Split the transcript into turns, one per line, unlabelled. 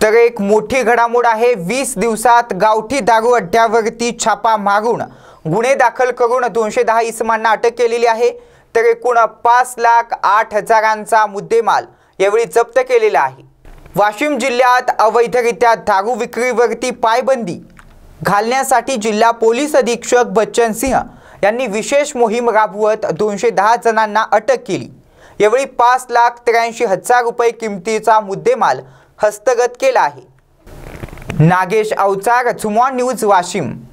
तर एक मोठी घडामोड आहे। 20 दिवसात गावठी दारू अड्ड्यावरती छापा मारून गुन्हे दाखल करून 210 इसमांना अटक केलेली आहे। तर एकूण 5,08,000चा मुद्देमाल यावेळी जप्त केलेला आहे। वाशिम जिल्ह्यात अवैधरित्या दारू विक्रीवरती पायबंदी घालण्यासाठी जिल्हा पोलीस अधीक्षक बच्चन सिंह यांनी विशेष मोहीम राबवत 210 जणांना अटक केली। यावेळी 5,83,000 रुपये किमतीचा मुद्देमाल हस्तगत केला आहे। नागेश अवचार, झुमॉन न्यूज, वाशिम।